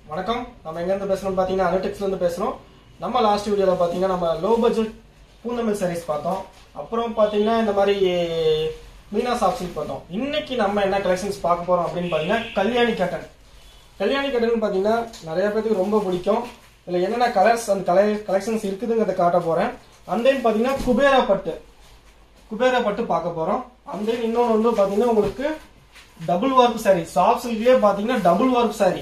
வணக்கம். நம்ம எங்க இருந்து பேசுறோம் பாத்தீங்கன்னா அனடெக்ஸ்ல இருந்து பேசுறோம். நம்ம லாஸ்ட் வீடியோல பாத்தீங்கன்னா நம்ம லோ பட்ஜெட் பூந்தமிழ் சாரீஸ் பார்த்தோம். அப்புறம் பாத்தீங்கன்னா இந்த மாதிரி மீனா சாஃப்ட் சில்க் பார்த்தோம். இன்னைக்கு நம்ம என்ன கலெக்ஷன்ஸ் பார்க்க போறோம் அப்படின்னு பாத்தீங்கன்னா கல்யாணி காட்டன். கல்யாணி காட்டன் பாத்தீங்கன்னா நிறைய பேருக்கு ரொம்ப பிடிக்கும். இதுல என்னென்ன கலர்ஸ் அந்த கலெக்ஷன்ஸ் இருக்குதுங்கிறத காட்ட போறேன். அந்த பாத்தீங்கன்னா குபேரா பட்டு பார்க்க போறோம். அந்த இன்னொன்று வந்து பாத்தீங்கன்னா உங்களுக்கு டபுள் வார்ப் சாரி, சாஃப்ட் சில்க்லயே பாத்தீங்கன்னா டபுள் வார்ப் சாரி.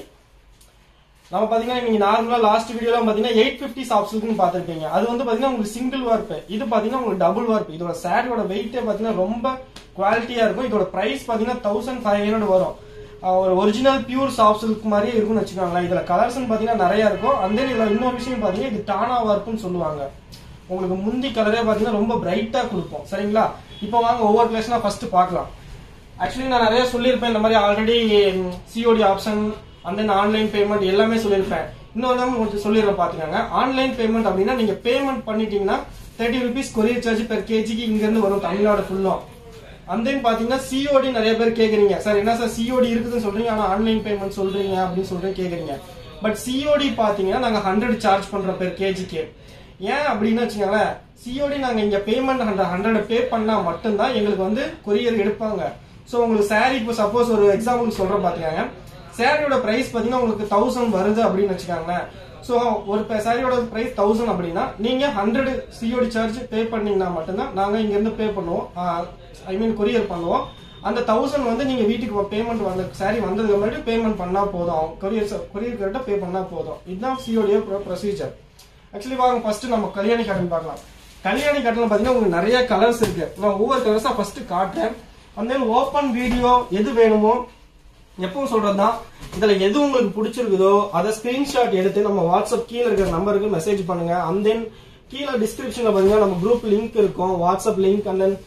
நம்ம பாத்தீங்கன்னா நீங்க நார்மலா லாஸ்ட் வீடியோல பாத்தீங்கன்னா 850 சாஃப்ட் சில்க்னு பாத்திருப்பீங்க. அது வந்து பாத்தீங்கன்னா உங்களுக்கு சிங்கிள் வார்ப், இது பாத்தீங்கன்னா உங்களுக்கு டபுள் வார்ப். இதோட சாரியோட வெயிட்டே பாத்தீங்கன்னா ரொம்ப குவாலிட்டியா இருக்கும். இதோட பிரைஸ் பாத்தீங்கன்னா 1500 வரும். ஒரு ஒரிஜினல் பியூர் சாஃப்ட் சில்க் மாதிரியே இருக்கும்னு வச்சுக்கோங்களேன். இதுல கலர்ஸ் பாத்தீங்கன்னா நிறைய இருக்கும். அந்த இதுல இன்னொரு விஷயம் பாத்தீங்கன்னா இது டானா வார்ப்னு சொல்லுவாங்க. உங்களுக்கு முந்தி கலரே பாத்தீங்கன்னா ரொம்ப பிரைட்டா கொடுப்போம். சரிங்களா? இப்போ வாங்க ஒவ்வொரு கலெக்ஷனா ஃபர்ஸ்ட் பார்க்கலாம். ஆக்சுவலி நான் நிறைய சொல்லியிருப்பேன் இந்த மாதிரி ஆல்ரெடி சிஓடி ஆப்ஷன் அந்த ஆன்லைன் பேமெண்ட் எல்லாமே சொல்லியிருப்பேன். இன்னொரு தான் உங்களுக்கு சொல்லிடுறேன் பாத்துக்கோங்க. ஆன்லைன் பேமெண்ட் அப்படின்னா நீங்க பேமெண்ட் பண்ணிட்டீங்கன்னா 30 rupees கொரியர் சார்ஜ் பெர் கேஜிக்கு இங்க இருந்து வரும் தமிழ்நாடு ஃபுல்லும். அந்த பாத்தீங்கன்னா சிஓடி நிறைய பேர் கேக்குறீங்க, சார் என்ன சார் சிஓடி இருக்குதுன்னு சொல்றீங்க ஆனா ஆன்லைன் பேமெண்ட் சொல்றீங்க அப்படின்னு சொல்லிட்டு கேக்குறீங்க. பட் சிஓடி பாத்தீங்கன்னா நாங்க 100 சார்ஜ் பண்றோம் பெர் கேஜிக்கு. ஏன் அப்படின்னு வச்சுக்கோங்களேன், சிஓடி நாங்க இங்க பேமெண்ட் 100 பே பண்ணா மட்டும்தான் எங்களுக்கு வந்து கொரியர் எடுப்பாங்க. சோ உங்களுக்கு சாரி இப்போ சப்போஸ் ஒரு எக்ஸாம்பிள் சொல்றேன் பாத்துக்கோங்க. சாரியோட பிரைஸ் பாத்தீங்கன்னா உங்களுக்கு 1000 வருது அப்படின்னு வச்சுக்காங்களேன். சோ ஒரு சாரியோட பிரைஸ் 1000 அப்படின்னா நீங்க 100 சிஓடி சார்ஜ் பே பண்ணீங்கன்னா மட்டும்தான் நாங்க இங்க இருந்து பே பண்ணுவோம், ஐ மீன் கொரியர் பண்ணுவோம். அந்த 1000 வந்து நீங்க வீட்டுக்கு பேமெண்ட் வந்த சாரி வந்ததுக்கு முன்னாடி பேமெண்ட் பண்ணா போதும், கொரியர் கிட்ட பே பண்ணா போதும். இதுதான் சிஓடி ப்ரொசீஜர். ஆக்சுவலி வாங்க ஃபர்ஸ்ட் நம்ம கல்யாணி காட்டன் பார்க்கலாம். கல்யாணி காட்டன்ல பாத்தீங்கன்னா உங்களுக்கு நிறைய கலர்ஸ் இருக்கு. நான் ஒவ்வொரு கலர்ஸா ஃபர்ஸ்ட் காட்டுறேன். அந்த ஓபன் வீடியோ எது வேணுமோ எப்பவும் சொல்றதுதான், இதுல எது உங்களுக்கு பிடிச்சிருக்குதோ அதை ஸ்கிரீன்ஷாட் எடுத்து நம்ம வாட்ஸ்அப் கீழே இருக்கிற நம்பருக்கு மெசேஜ் பண்ணுங்க. அண்ட் தென் கீழே டிஸ்கிரிப்ஷன்ல பாத்தீங்கன்னா நம்ம குரூப் லிங்க் இருக்கும், வாட்ஸ்அப் லிங்க், அண்ட் தென்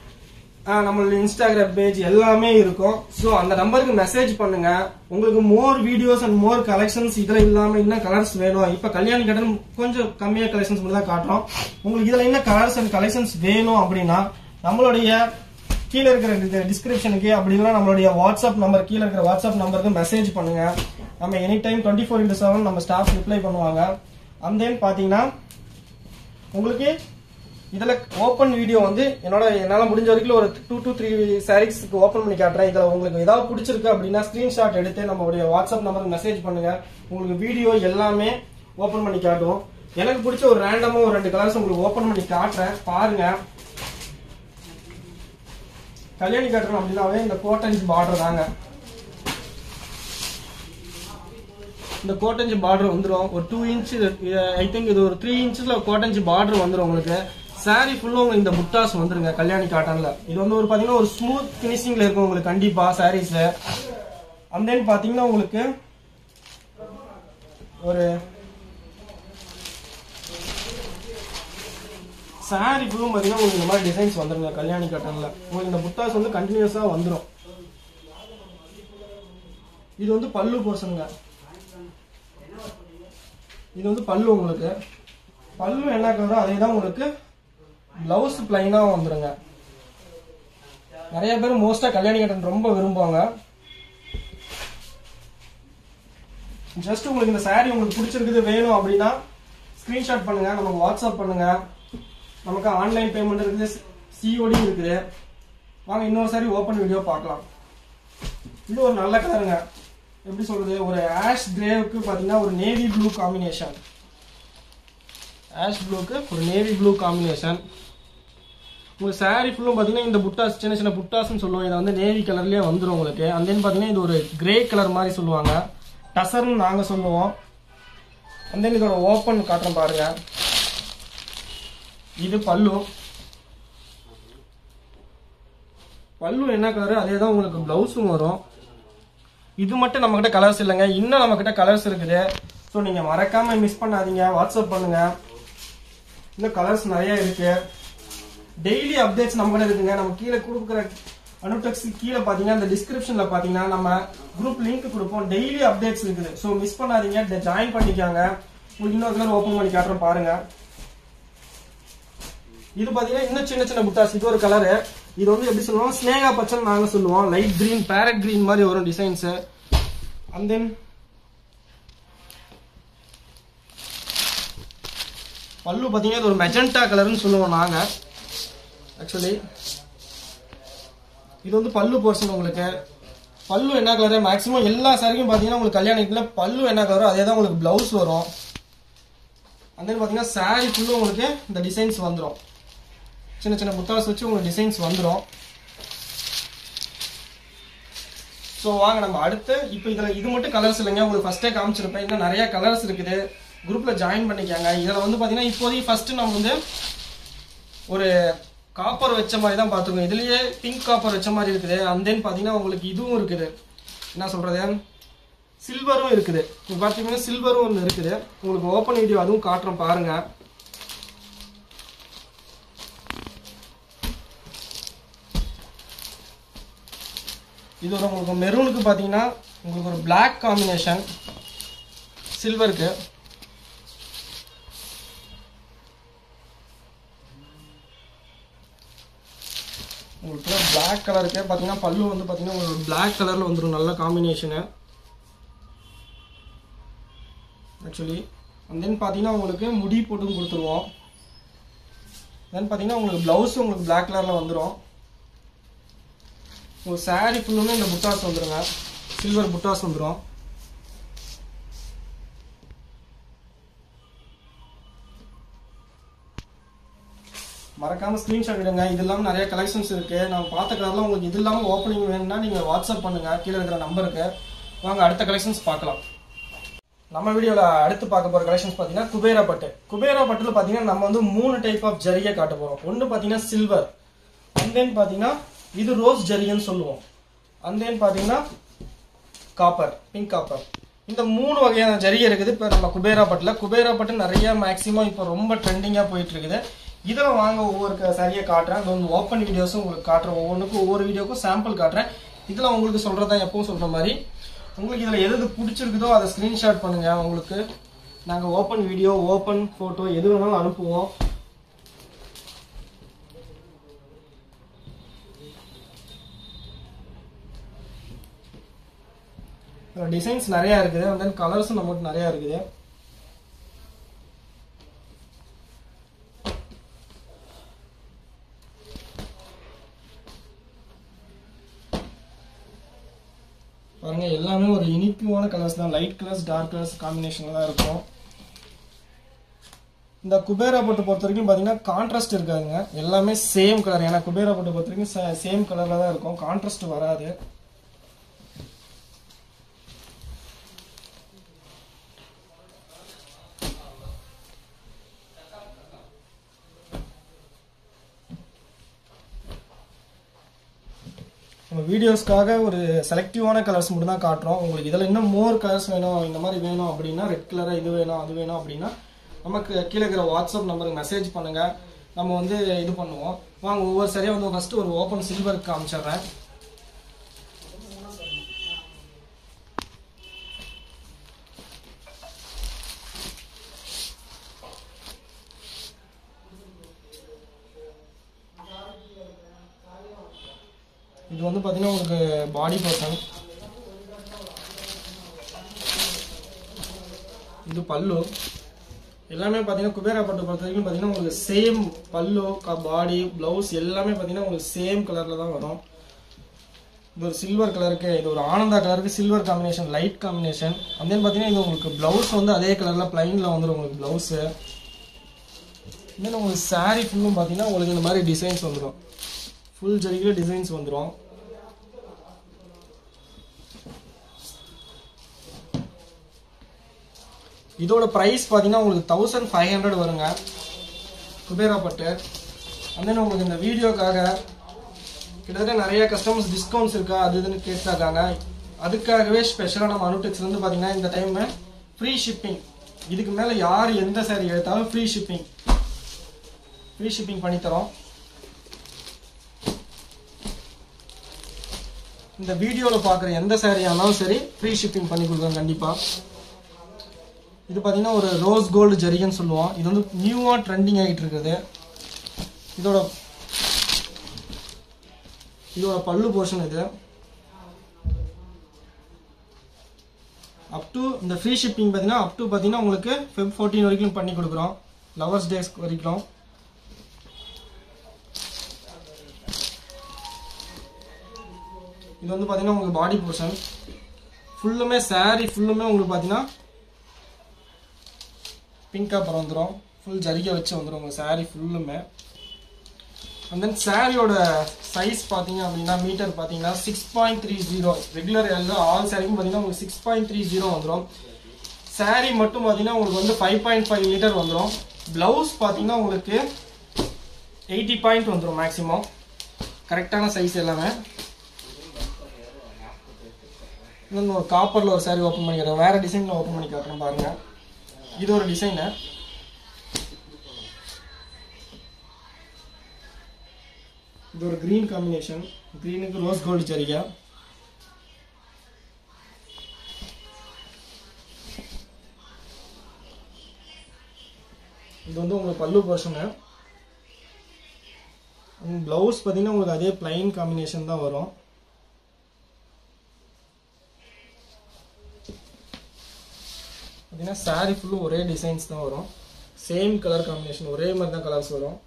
நம்மளோட இன்ஸ்டாகிராம் பேஜ் எல்லாமே இருக்கும். சோ அந்த நம்பருக்கு மெசேஜ் பண்ணுங்க. உங்களுக்கு more videos and more collections இதுல இல்லாம இன்னும் கலர்ஸ் வேணும். இப்ப கல்யாணி காட்டன் கொஞ்சம் கம்மியா கலெக்ஷன்ஸ் மட்டும் தான் காட்டுறோம். உங்களுக்கு இதுல என்ன கலர்ஸ் அண்ட் கலெக்ஷன்ஸ் வேணும் அப்படின்னா நம்மளுடைய கீழே இருக்கிற டிஸ்கிரிப்ஷனுக்கு அப்படின்னா நம்மளுடைய வாட்ஸ்அப் நம்பர் கீழே இருக்கிற வாட்ஸ்அப் நம்பருக்கு மெசேஜ் பண்ணுங்க. நம்ம எனி டைம் 24/7 நம்ம ஸ்டாஃப் ரிப்ளை பண்ணுவாங்க. அந்த பாத்தீங்கன்னா உங்களுக்கு இதுல ஓபன் வீடியோ வந்து என்னால முடிஞ்ச வரைக்கும் ஒரு 2 to 3 சாரீஸ்க்கு ஓபன் பண்ணி காட்டுறேன். இதுல உங்களுக்கு ஏதாவது பிடிச்சிருக்கு அப்படின்னா ஸ்கிரீன்ஷாட் எடுத்து நம்மளுடைய வாட்ஸ்அப் நம்பருக்கு மெசேஜ் பண்ணுங்க. உங்களுக்கு வீடியோ எல்லாமே ஓபன் பண்ணி காட்டுவோம். எனக்கு பிடிச்ச ஒரு ரேண்டமா ஒரு 2 கலர்ஸ் உங்களுக்கு ஓபன் பண்ணி காட்டுறேன், பாருங்க. கல்யாணி காட்டன் அப்படின்னாவே இந்த கோட்டஞ்சி பார்டர் தாங்க. இந்த கோட்டஞ்சி பார்டர் வந்துடும் ஒரு 2 inch, ஐ திங்க் இது ஒரு 3 inchல கோட்டஞ்சி பார்டர் வந்துடும். உங்களுக்கு சாரி ஃபுல்லும் உங்களுக்கு இந்த புட்டாஸ் வந்துருங்க கல்யாணி காட்டன்ல. இது வந்து ஒரு பாத்தீங்கன்னா ஒரு ஸ்மூத் பினிஷிங்ல இருக்கும் உங்களுக்கு கண்டிப்பா சாரீஸ். அந்த பாத்தீங்கன்னா உங்களுக்கு ஒரு சாரி ஃபுல்லும் பாத்தீங்கன்னா உங்களுக்கு இந்த மாதிரி டிசைன்ஸ் வந்துருங்க கல்யாணி காட்டன்ல. உங்களுக்கு இந்த புட்டாஸ் வந்து கண்டினியூஸா வந்துடும். இது வந்து பல்லு போர்ஷனுங்க. இது வந்து பல்லு, உங்களுக்கு பல்லு என்ன கலரோ அதே தான் உங்களுக்கு பிளவுஸ் பிளைனா வந்துருங்க. நிறைய பேர் மோஸ்டா கல்யாணி காட்டன் ரொம்ப விரும்புவாங்க. ஜஸ்ட் உங்களுக்கு இந்த சாரி உங்களுக்கு பிடிச்சிருக்குது வேணும் அப்படின்னா ஸ்கிரீன்ஷாட் பண்ணுங்க, நமக்கு வாட்ஸ்அப் பண்ணுங்க. நமக்கு ஆன்லைன் பேமெண்ட் இருக்குது, சிஓடி இருக்குது. வாங்க இன்னொரு சாரி ஓபன் வீடியோ பார்க்கலாம். இது ஒரு நல்ல கலருங்க. எப்படி சொல்றது, ஒரு ஆஷ் கிரேவுக்கு பாத்தீங்கன்னா ஒரு நேவி ப்ளூ காம்பினேஷன். ஆஷ் ப்ளூக்கு ஒரு நேவி ப்ளூ காம்பினேஷன். உங்களுக்கு சாரி ஃபுல்லும் பாத்தீங்கன்னா இந்த புட்டாஸ் சின்ன சின்ன புட்டாஸ்ன்னு சொல்லுவோம். இதை வந்து நேவி கலர்லயே வந்துடும் உங்களுக்கு. அந்த பாத்தீங்கன்னா இது ஒரு கிரே கலர் மாதிரி சொல்லுவாங்க, டசர்னு நாங்க சொல்லுவோம். அந்த இதோட ஓபன் காட்டுறேன் பாருங்க. இது பல்லு. பல்லு என்ன கலரு அதே தான் உங்களுக்கு பிளவுஸும் வரும். இது மட்டும் நம்ம கிட்ட கலர்ஸ் இல்லைங்க, இன்னும் நம்ம கிட்ட கலர்ஸ் இருக்குது. ஸோ நீங்க மறக்காம மிஸ் பண்ணாதீங்க, வாட்ஸ்அப் பண்ணுங்க. இன்னும் கலர்ஸ் நிறைய இருக்கு. டெய்லி அப்டேட்ஸ் நம்ம கிட்ட இருக்குங்க. நம்ம கீழே கொடுக்குற அனுடெக்ஸ் கீழே பாத்தீங்கன்னா இந்த டிஸ்கிரிப்ஷன்ல பாத்தீங்கன்னா நம்ம குரூப் லிங்க் கொடுப்போம். டெய்லி அப்டேட்ஸ் இருக்குது. ஸோ மிஸ் பண்ணாதீங்க, ஜாயின் பண்ணிக்காங்க. உங்களுக்கு இன்னொரு கலர் ஓப்பன் பண்ணி காட்டுறோம் பாருங்க. இது பாத்தீங்கன்னா இன்னும் சின்ன சின்ன புட்டாஸ். இது ஒரு கலரு. இது வந்து எப்படி சொல்லுவோம், ஸ்னேகா பச்சன் நாங்க சொல்லுவோம். லைட் கிரீன், பேரட் கிரீன் மாதிரி வரும் டிசைன்ஸ். அண்ட் தென் பல்லு பார்த்தீங்கன்னா இது ஒரு மெஜெண்டா கலர்னு சொல்லுவோம் நாங்கள். ஆக்சுவலி இது வந்து பல்லு போர்ஷன். உங்களுக்கு பல்லு என்ன கலரு, மேக்ஸிமம் எல்லா சாரிக்கும் பார்த்தீங்கன்னா உங்களுக்கு கல்யாணத்தில் பல்லு என்ன கலரோ அதே தான் உங்களுக்கு ப்ளவுஸ் வரும். அந்த பார்த்தீங்கன்னா சாரி ஃபுல்லும் உங்களுக்கு இந்த டிசைன்ஸ் வந்துடும். சின்ன சின்ன புத்தாஸ் வச்சு உங்களுக்கு டிசைன்ஸ் வந்துடும். ஸோ வாங்க நம்ம அடுத்து இப்போ இதில் இது மட்டும் கலர்ஸ் இல்லைங்க, உங்களுக்கு ஃபஸ்ட்டே காமிச்சிருப்பேன். இன்னும் நிறைய கலர்ஸ் இருக்குது. குரூப்பில் ஜாயின் பண்ணிக்காங்க. இதில் வந்து பார்த்தீங்கன்னா இப்போதைக்கு ஃபஸ்ட்டு நம்ம வந்து ஒரு காப்பர் வச்ச மாதிரி தான் பார்த்துக்கோங்க. இதுலேயே பிங்க் காப்பர் வச்ச மாதிரி இருக்குது. அண்ட் தென் பார்த்தீங்கன்னா உங்களுக்கு இதுவும் இருக்குது, என்ன சொல்கிறது, சில்வரும் இருக்குது. இப்போ பார்த்தீங்கன்னா சில்வரும் ஒன்று இருக்குது. உங்களுக்கு ஓப்பன் வீடியோ அதுவும் காட்டுறோம் பாருங்கள். இது ஒரு உங்களுக்கு மெரூனுக்கு பார்த்தீங்கன்னா உங்களுக்கு ஒரு பிளாக் காம்பினேஷன் சில்வருக்கு. உங்களுக்கு பிளாக் கலருக்கு பார்த்தீங்கன்னா பல்லு வந்து பார்த்தீங்கன்னா உங்களுக்கு பிளாக் கலரில் வந்துடும், நல்ல காம்பினேஷனு ஆக்சுவலி. அண்ட் தென் பார்த்தீங்கன்னா உங்களுக்கு முடி போட்டும் கொடுத்துருவோம். தென் பார்த்தீங்கன்னா உங்களுக்கு ப்ளவுஸும் உங்களுக்கு பிளாக் கலரில் வந்துடும். உங்களுக்கு சாரி ஃபுல்லுமே இந்த புட்டாஸ் வந்துடுங்க, சில்வர் புட்டாஸ் வந்துடும். மறக்காமல் ஸ்க்ரீன்ஷாட் எடுங்க. இது இல்லாமல் நிறைய கலெக்ஷன்ஸ் இருக்குது. நான் பார்த்த கலரில் உங்களுக்கு இது இல்லாமல் ஓப்பனிங் வேணும்னா நீங்கள் வாட்ஸ்அப் பண்ணுங்கள் கீழே இருக்கிற நம்பருக்கு. வாங்க அடுத்த கலெக்ஷன்ஸ் பார்க்கலாம். நம்ம வீடியோவில் அடுத்து பார்க்க போகிற கலெக்ஷன்ஸ் பார்த்தீங்கன்னா குபேரா பட்டு. குபேரா பட்டில் பார்த்தீங்கன்னா நம்ம வந்து 3 டைப் ஆஃப் ஜரிகை காட்ட போகிறோம். ஒன்று பார்த்தீங்கன்னா சில்வர், அண்ட் தென் பார்த்தீங்கன்னா இது ரோஸ் ஜரிகைன்னு சொல்லுவோம், அண்ட் தென் பார்த்தீங்கன்னா காப்பர், பிங்க் காப்பர். இந்த 3 வகையான ஜரிகை இருக்குது இப்போ நம்ம குபேரா பட்டில். குபேரா பட்டு நிறைய மேக்ஸிமம் இப்போ ரொம்ப ட்ரெண்டிங்காக போயிட்டு இருக்குது. இதில் வாங்க ஒவ்வொரு சரியை காட்டுறேன். அது வந்து ஓப்பன் வீடியோஸும் உங்களுக்கு காட்டுறேன். ஒவ்வொன்றுக்கும் ஒவ்வொரு வீடியோக்கும் சாம்பிள் காட்டுறேன். இதில் உங்களுக்கு சொல்கிறதா எப்பவும் சொல்கிற மாதிரி உங்களுக்கு இதில் எது பிடிச்சிருக்குதோ அதை ஸ்க்ரீன்ஷாட் பண்ணுங்கள். உங்களுக்கு நாங்கள் ஓப்பன் வீடியோ, ஓப்பன் ஃபோட்டோ எது வேணாலும் அனுப்புவோம். டிசைன்ஸ் நிறையா இருக்குது, அண்ட் தென் கலர்ஸும் நம்மகிட்ட நிறையா இருக்குது. பாருங்க எல்லாமே ஒரு யூனிக்கான கலர்ஸ் தான். லைட் கலர்ஸ், டார்க் கலர்ஸ் காம்பினேஷன்ல தான் இருக்கும். இந்த குபேரா பட்டு பொறுத்த வரைக்கும் பார்த்தீங்கன்னா கான்ட்ராஸ்ட் இருக்காதுங்க, எல்லாமே சேம் கலர். ஏன்னா குபேரா பட்டு பொறுத்த வரைக்கும் சேம் கலர்ல தான் இருக்கும், கான்ட்ராஸ்ட் வராது. வீடியோஸ்க்காக ஒரு செலக்டிவான கலர்ஸ் மட்டும் தான் காட்டுறோம். உங்களுக்கு இதில் இன்னும் மோர் கலர்ஸ் வேணும், இந்த மாதிரி வேணும் அப்படின்னா, ரெட் கலராக இது வேணும் அது வேணும் அப்படின்னா நமக்கு கீழே இருக்கிற வாட்ஸ்அப் நம்பருக்கு மெசேஜ் பண்ணுங்கள், நம்ம வந்து இது பண்ணுவோம். வாங்க ஒவ்வொரு சரியாக வந்து ஃபஸ்ட்டு ஒரு ஓப்பன் சில்வருக்கு காமிச்சிடுறேன். இது வந்து பார்த்தீங்கன்னா உங்களுக்கு பாடி போர்ஷன், இது பல்லு. எல்லாமே பார்த்தீங்கன்னா குபேரா பட்டு பொறுத்த வரைக்கும் பார்த்தீங்கன்னா உங்களுக்கு சேம் பல்லு, பாடி, ப்ளவுஸ் எல்லாமே பார்த்தீங்கன்னா உங்களுக்கு சேம் கலரில் தான் வரும். இது ஒரு சில்வர் கலருக்கு, இது ஒரு ஆனந்தா கலருக்கு silver combination, light combination. And then பார்த்தீங்கன்னா இது உங்களுக்கு ப்ளவுஸ் வந்து அதே கலரில் பிளைனில் வந்துடும் உங்களுக்கு ப்ளவுஸு. தென் உங்களுக்கு சாரீ ஃபுல்லும் பார்த்தீங்கன்னா உங்களுக்கு இந்த மாதிரி டிசைன்ஸ் வந்துடும், ஃபுல் ஜரிகையில் டிசைன்ஸ் வந்துடும். இதோட ப்ரைஸ் பார்த்தீங்கன்னா உங்களுக்கு 1500 வருங்க குபேரா பட்டு. அண்ட் தென் உங்களுக்கு இந்த வீடியோக்காக கிட்டத்தட்ட நிறைய கஸ்டமர்ஸ் டிஸ்கவுண்ட்ஸ் இருக்கா அது இதுன்னு கேட்டாக்காங்க. அதுக்காகவே ஸ்பெஷலாக நம்ம அனுடெக்ஸ்லேருந்து பார்த்தீங்கன்னா இந்த டைம் ஃப்ரீ ஷிப்பிங். இதுக்கு மேலே யார் எந்த சாரீ எடுத்தாலும் ஃப்ரீ ஷிப்பிங் பண்ணித்தரோம். இந்த வீடியோவில் பார்க்குற எந்த சாரியாக இருந்தாலும் சரி ஃப்ரீ ஷிப்பிங் பண்ணி கொடுக்குறோம் கண்டிப்பாக. இது பார்த்தீங்கன்னா ஒரு ரோஸ் கோல்டு ஜரிகைன்னு சொல்லுவோம். இது வந்து நியூவாக ட்ரெண்டிங் ஆகிட்டு இருக்குது. இதோட பல்லு போர்ஷன் இது. அப் டு இந்த ஃப்ரீ ஷிப்பிங் பார்த்தீங்கன்னா அப் டு பார்த்தீங்கன்னா உங்களுக்கு Feb 14 வரைக்கும் பண்ணி கொடுக்குறோம். லவர்ஸ் டேஸ் வரைக்கும். இது வந்து பார்த்தீங்கன்னா உங்களுக்கு பாடி போர்ஷன் ஃபுல்லுமே saree ஃபுல்லுமே உங்களுக்கு பார்த்தீங்கன்னா பிங்க் காப்பர் வந்துடும். ஃபுல் ஜரிகை வச்சு வந்துடும் உங்கள் saree ஃபுல்லுமே. அண்ட் தென் சாரியோட சைஸ் பார்த்தீங்க அப்படின்னா மீட்டர் பார்த்தீங்கன்னா 6.30 ரெகுலர் எல்லா ஆல் சாரிக்கும் பார்த்தீங்கன்னா உங்களுக்கு 6.30 வந்துடும். சாரி மட்டும் பார்த்தீங்கன்னா உங்களுக்கு வந்து 5.5 மீட்டர் வந்துடும். பிளவுஸ் பார்த்தீங்கன்னா உங்களுக்கு 80 பாயிண்ட் வந்துடும் மேக்ஸிமம். கரெக்டான சைஸ் எல்லாமே. இன்னொன்று ஒரு காப்பரில் ஒரு சாரி ஓப்பன் பண்ணிக்கிறேன். வேறு டிசைனில் ஓப்பன் பண்ணி காட்டுறேன் பாருங்கள். இது ஒரு டிசைனு. இது ஒரு கிரீன் காம்பினேஷன். கிரீனுக்கு ரோஸ் கோல்டு ஜரிகை. இது வந்து உங்களுக்கு பல்லு போர்ஷனு. பிளவுஸ் பார்த்தீங்கன்னா உங்களுக்கு அதே பிளைன் காம்பினேஷன் தான் வரும். பார்த்தீங்கன்னா சாரி ஃபுல்லும் ஒரே டிசைன்ஸ் தான் வரும். சேம் கலர் காம்பினேஷன், ஒரே மாதிரி தான் கலர்ஸ் வரும்.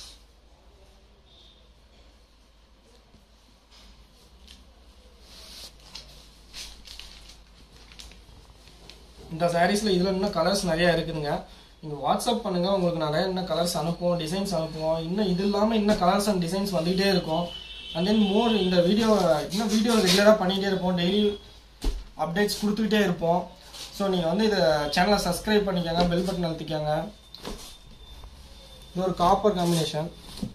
இந்த சாரீஸில் இதில் இன்னும் கலர்ஸ் நிறையா இருக்குதுங்க. நீங்கள் வாட்ஸ்அப் பண்ணுங்கள், உங்களுக்கு நிறைய இன்னும் கலர்ஸ் அனுப்புவோம், டிசைன்ஸ் அனுப்புவோம். இன்னும் இது இல்லாமல் இன்னும் கலர்ஸ் அண்ட் டிசைன்ஸ் வந்துகிட்டே இருக்கும். அண்ட் தென் மோர் இந்த வீடியோ ரெகுலராக பண்ணிகிட்டே இருப்போம். டெய்லி அப்டேட்ஸ் கொடுத்துக்கிட்டே இருப்போம். ஸோ நீங்கள் வந்து இதை சேனலை சப்ஸ்கிரைப் பண்ணிக்கோங்க, பெல் பட்டன் அழுத்திக்கோங்க. இது ஒரு காப்பர் காம்பினேஷன்.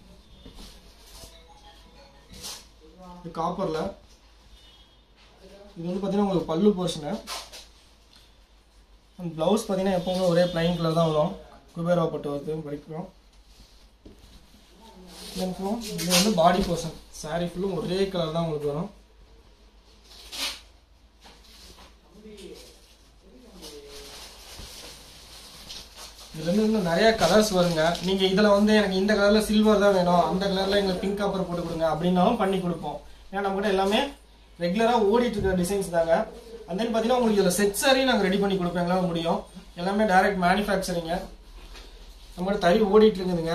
இது காப்பரில் இது வந்து பார்த்தீங்கன்னா உங்களுக்கு பல்லு போர்ஷனு. அண்ட் ப்ளவுஸ் பார்த்தீங்கன்னா எப்போவுமே ஒரே பிளைன் கலர் தான் வரும். குபேரா பட்டு வருது வரைக்கும். இது வந்து பாடி போர்ஷன். சாரி ஃபுல்லும் ஒரே கலர் தான் உங்களுக்கு வரும். இதுல இருந்து இன்னும் நிறைய கலர்ஸ் வருங்க. நீங்க இதுல வந்து எனக்கு இந்த கலர்ல சில்வர் தான் வேணும், அந்த கலர்ல எங்களுக்கு பிங்க் காப்பர் போட்டு கொடுங்க அப்படின்னாலும் பண்ணி கொடுப்போம். ஏன்னா நம்ம கிட்ட எல்லாமே ரெகுலரா ஓடிட்டு இருக்கிற டிசைன்ஸ் தாங்க. அண்ட் தென் பார்த்தீங்கன்னா உங்களுக்கு இதில் செட் சாரி நாங்கள் ரெடி பண்ணி கொடுப்போம். எங்களால் முடியும். எல்லாமே டைரக்ட் மேனுஃபேக்சரிங்க. நம்மகிட்ட தறி ஓடிட்டு இருக்குதுங்க.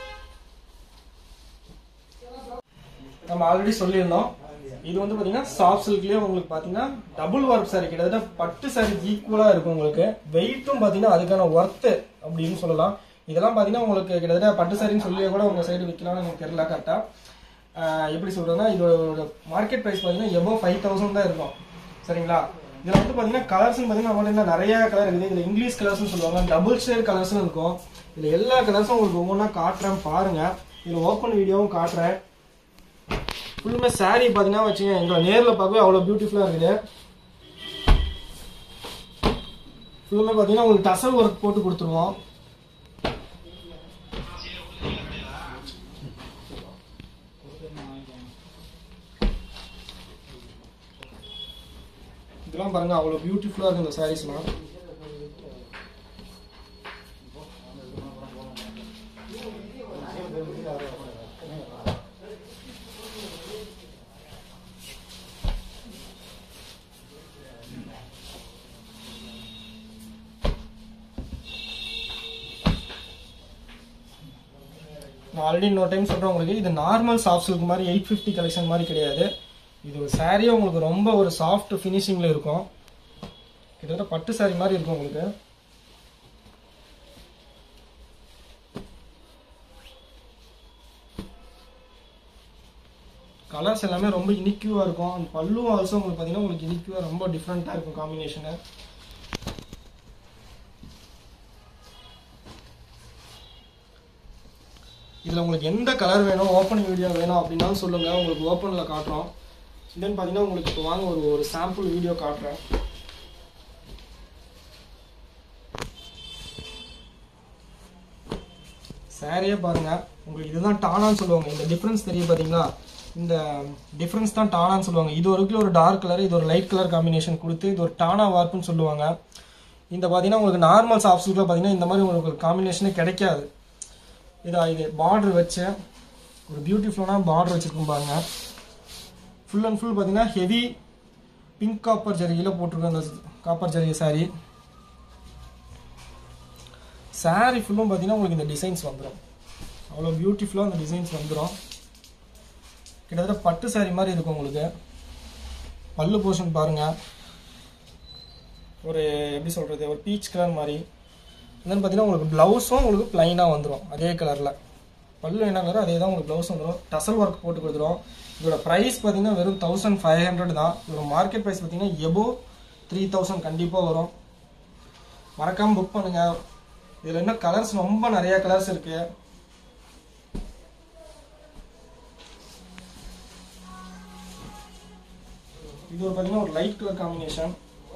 நம்ம ஆல்ரெடி சொல்லியிருந்தோம். இது வந்து பார்த்தீங்கன்னா சாஃப்ட் சில்க்லேயே உங்களுக்கு பார்த்தீங்கன்னா டபுள் ஒர்க் சாரி, கிட்டத்தட்ட பட்டு சாரி ஈக்குவலாக இருக்கும். உங்களுக்கு வெயிட்டும் பார்த்தீங்கன்னா அதுக்கான ஒர்த்து அப்படின்னு சொல்லலாம். இதெல்லாம் பார்த்தீங்கன்னா உங்களுக்கு கிட்டத்தட்ட பட்டு சாரின்னு சொல்லியே கூட உங்கள் சைடு விற்கலாம்னு எனக்கு தெரியல கரெக்டாக. எப்படி சொல்கிறதுனா இதோட மார்க்கெட் ப்ரைஸ் பார்த்தீங்கன்னா எபோவ் 5000 தான் இருக்கும். சரிங்களா? இதில் வந்து பார்த்தீங்கன்னா கலர்ஸ்ன்னு பார்த்தீங்கன்னா நம்மகிட்ட நிறைய கலர் இருக்குது. இதில் இங்கிலீஷ் கலர்ஸ்னு சொல்லுவாங்க, டபுள் ஷேட் கலர்ஸ்னு இருக்கும். இதில் எல்லா கலர்ஸும் உங்களுக்கு ஒவ்வொன்றா காட்டுறேன் பாருங்கள். இதில் ஓப்பன் வீடியோவும் காட்டுறேன். ஃபுல்லுமே சாரீ பார்த்தீங்கன்னா வச்சுங்க, எங்களை நேரில் பார்க்கவே அவ்வளோ பியூட்டிஃபுல்லாக இருக்குது. ஃபுல்லுமே பார்த்தீங்கன்னா உங்களுக்கு டசல் ஒர்க் போட்டு கொடுத்துருவோம். இதெல்லாம் பாருங்க அவ்வளோ பியூட்டிஃபுல்லாக இருக்கு இந்த சாரீஸ்லாம். நான் ஆல்ரெடி இன்னொரு டைம் சொல்கிறேன் உங்களுக்கு, இது நார்மல் சாஃப்ட் சில்க் மாதிரி 850 கலெக்ஷன் மாதிரி கிடையாது. இது ஒரு சாரியே உங்களுக்கு ரொம்ப ஒரு சாஃப்ட் ஃபினிஷிங்கில் இருக்கும். கிட்டத்தட்ட பட்டு சாரி மாதிரி இருக்கும் உங்களுக்கு. கலர்ஸ் எல்லாமே ரொம்ப யூனிக்யூவாக இருக்கும். அந்த பல்லும் ஆல்சோ உங்களுக்கு பார்த்தீங்கன்னா உங்களுக்கு யூனிக்யூவாக ரொம்ப டிஃப்ரெண்ட்டாக இருக்கும் காம்பினேஷனு. இதில் உங்களுக்கு எந்த கலர் வேணும், ஓப்பனிங் வீடியோ வேணும் அப்படின்னாலும் சொல்லுங்கள், உங்களுக்கு ஓப்பனில் காட்டுறோம். தென் பார்த்தீங்கன்னா உங்களுக்கு இப்போ வாங்க ஒரு சாம்பிள் வீடியோ காட்டுறேன். சாரியே பாருங்கள், உங்களுக்கு இதுதான் டானான்னு சொல்லுவாங்க. இந்த டிஃப்ரென்ஸ் தெரியும் பார்த்தீங்களா? இந்த டிஃப்ரென்ஸ் தான் டானான்னு சொல்லுவாங்க. இது ஒரு டார்க் கலர், இது ஒரு லைட் கலர் காம்பினேஷன் கொடுத்து இது ஒரு டானா வார்ப்புன்னு சொல்லுவாங்க. இந்த பார்த்தீங்கன்னா உங்களுக்கு நார்மல் சாஃப்ட் சில்கில் பார்த்தீங்கன்னா இந்த மாதிரி உங்களுக்கு காம்பினேஷனே கிடைக்காது. இது பார்டர் வச்சு ஒரு பியூட்டிஃபுல்லான பார்டர் வச்சுருக்கும் பாருங்க. ஃபுல் அண்ட் ஃபுல் பார்த்தீங்கன்னா ஹெவி பிங்க் காப்பர் ஜரிகையில் போட்டிருக்கோம். அந்த காப்பர் ஜரிகை சாரி saree ஃபுல்லும் பார்த்தீங்கன்னா உங்களுக்கு இந்த டிசைன்ஸ் வந்துடும். அவ்வளோ பியூட்டிஃபுல்லாக அந்த டிசைன்ஸ் வந்துடும். கிட்டத்தட்ட பட்டு saree மாதிரி இருக்கும் உங்களுக்கு. பல்லு போர்ஷன் பாருங்கள், ஒரு எப்படி சொல்கிறது, ஒரு பீச் கலர் மாதிரி. என்னென்னு பார்த்தீங்கன்னா உங்களுக்கு ப்ளவுஸும் உங்களுக்கு ப்ளைனாக வந்துடும் அதே கலரில். பல்லு என்ன கலர் அதே தான் உங்களுக்கு ப்ளவுஸ் வந்துடும். டசல் ஒர்க் போட்டு கொடுத்துரும். இதோட ப்ரைஸ் பார்த்தீங்கன்னா வெறும் 1500 தான். இதோட மார்க்கெட் ப்ரைஸ் பார்த்தீங்கன்னா எபோவ் 3000 கண்டிப்பாக வரும். மறக்காமல் புக் பண்ணுங்கள். இதில் இன்னும் கலர்ஸ் ரொம்ப நிறையா கலர்ஸ் இருக்குது. இது பார்த்தீங்கன்னா ஒரு லைட் கலர் காம்பினேஷன்.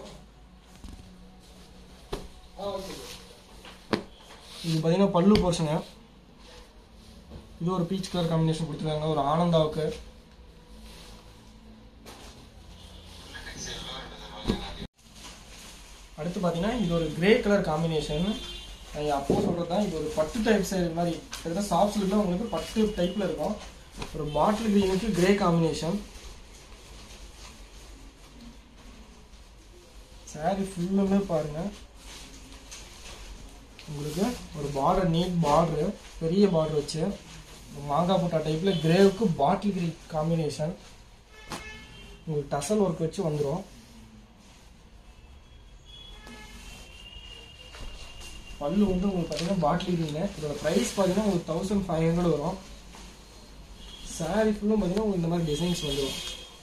இது பார்த்தீங்கன்னா பல்லு போர்ஷனு. இது ஒரு பீச் கலர் காம்பினேஷன் கொடுத்துருக்காங்க ஒரு ஆனந்தாவுக்கு. அடுத்து பார்த்தீங்கன்னா இது ஒரு கிரே கலர் காம்பினேஷன். அப்போ சொல்கிறது தான், இது ஒரு பட்டு டைப் சைடு மாதிரி. கிட்டத்தட்ட சாஃப்ட் சில்க்ல உங்களுக்கு பட்டு டைப்பில் இருக்கும். ஒரு பாட்டில் கிரீனுக்கு கிரே காம்பினேஷன். சாரி ஃபுல்லுமே பாருங்கள், உங்களுக்கு ஒரு பார்டர், நீட் பார்டரு, பெரிய பார்டர் வச்சு மாங்காய் போட்டா டைப்பில் கிரேவுக்கு பாட்டில் கிரீன் காம்பினேஷன். உங்களுக்கு டசல் ஒர்க் வச்சு வந்துடும். பல்லு வந்து உங்களுக்கு பார்த்தீங்கன்னா பாட்டில் கிரீனு. இதோட ப்ரைஸ் பார்த்தீங்கன்னா உங்களுக்கு 1500 வரும். சாரி ஃபுல்லும் பார்த்தீங்கன்னா உங்களுக்கு இந்த மாதிரி டிசைன்ஸ் வந்துடும்.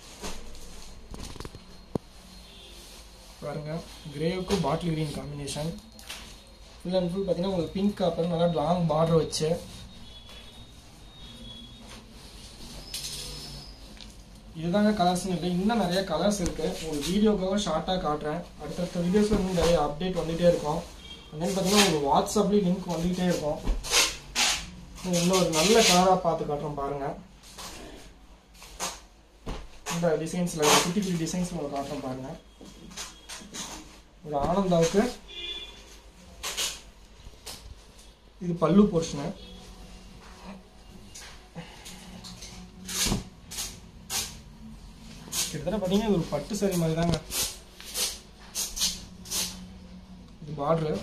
பாருங்க, கிரேவுக்கு bottle green combination. Full and full பார்த்தீங்கன்னா உங்களுக்கு பிங்க் காப்பர் நல்லா லாங் பார்டர் வச்சு. இதுதாங்க கலர்ஸ்னு இல்லை, இன்னும் நிறைய கலர்ஸ் இருக்குது. உங்களுக்கு வீடியோக்காக ஷார்ட்டாக காட்டுறேன். அடுத்தடுத்த வீடியோஸில் இன்னும் நிறைய அப்டேட் வந்துகிட்டே இருக்கும். என்னென்னு பார்த்தீங்கன்னா உங்களுக்கு வாட்ஸ்அப்லேயும் லிங்க் வந்துகிட்டே இருக்கும். இன்னும் ஒரு நல்ல கலராக பார்த்து காட்டுறோம் பாருங்கள். இந்த டிசைன்ஸில் குட்டி குட்டி டிசைன்ஸ் உங்களுக்கு காட்டுறோம் பாருங்கள். ஒரு ஆனந்தாவுக்கு இது பல்லு போர்ஷனு. கிட்டத்தட்ட பார்த்தீங்கன்னா இது ஒரு பட்டு saree மாதிரி தாங்க. இது பார்டரு.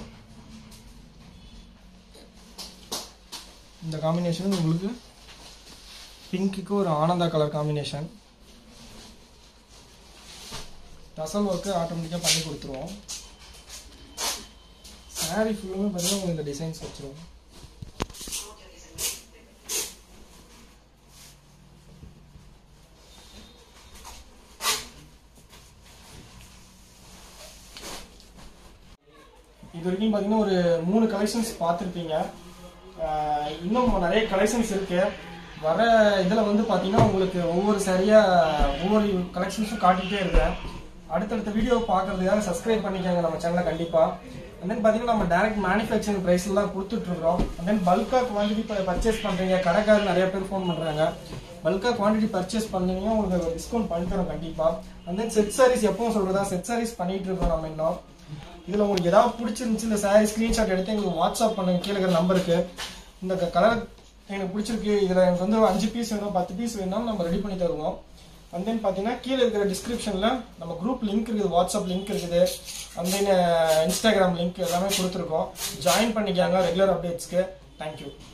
இந்த காம்பினேஷன் உங்களுக்கு பிங்க்குக்கு ஒரு Ananda colour combination. Tassel work ஆட்டோமேட்டிக்காக பண்ணி கொடுத்துருவோம். சாரி ஃபுல்லுமே பார்த்தீங்கன்னா உங்களுக்கு இந்த டிசைன்ஸ் வச்சுருவோம். இது வரைக்கும் பார்த்தீங்கன்னா ஒரு 3 கலெக்ஷன்ஸ் பார்த்துருப்பீங்க. இன்னும் நிறைய கலெக்ஷன்ஸ் இருக்கு. வர இதில் வந்து பார்த்தீங்கன்னா உங்களுக்கு ஒவ்வொரு ஒவ்வொரு கலெக்ஷன்ஸும் காட்டிகிட்டே இருக்கிறேன். அடுத்தடுத்த வீடியோ பார்க்குறதுக்காக சப்ஸ்கிரைப் பண்ணிக்கோங்க நம்ம சேனலை கண்டிப்பாக. அண்ட் தென் பார்த்தீங்கன்னா நம்ம டேரக்ட் மேனுஃபேக்சரிங் ப்ரைஸ்லாம் கொடுத்துட்ருக்கோம். அண்ட் தென் பல்காக குவான்டிட்டி பர்ச்சேஸ் பண்ணுறீங்க, கடைக்காரர் நிறைய பேர் ஃபோன் பண்ணுறாங்க. பல்காக குவான்டிட்டி பர்ச்சேஸ் பண்ணீங்கன்னா உங்களுக்கு டிஸ்கவுண்ட் பண்ணி தரோம் கண்டிப்பாக. அண்ட் தென் செட் சாரீஸ் எப்பவும் சொல்கிறதா, செட் சாரீஸ் பண்ணிகிட்டு இருக்கோம் நம்ம இன்னும். இதில் உங்களுக்கு ஏதாவது பிடிச்சிருந்துச்சு இந்த சாரீ ஸ்க்ரீன்ஷாட் எடுத்து எங்களுக்கு வாட்ஸ்அப் பண்ணுங்க கீழே இருக்கிற நம்பருக்கு. இந்த கலர் எனக்கு பிடிச்சிருக்கு, இதில் எனக்கு வந்து 5 பீஸ் வேணும், 10 பீஸ் வேணும், நம்ம ரெடி பண்ணி தருவோம். அண்ட் தென் பார்த்தீங்கன்னா கீழே இருக்கிற டிஸ்கிரிப்ஷனில் நம்ம குரூப் லிங்க் இருக்குது, வாட்ஸ்அப் லிங்க் இருக்குது, அண்ட் தென் இன்ஸ்டாகிராம் லிங்க் எல்லாமே கொடுத்துருக்கோம். ஜாயின் பண்ணிக்காங்க ரெகுலர் அப்டேட்ஸ்க்கு. தேங்க்யூ.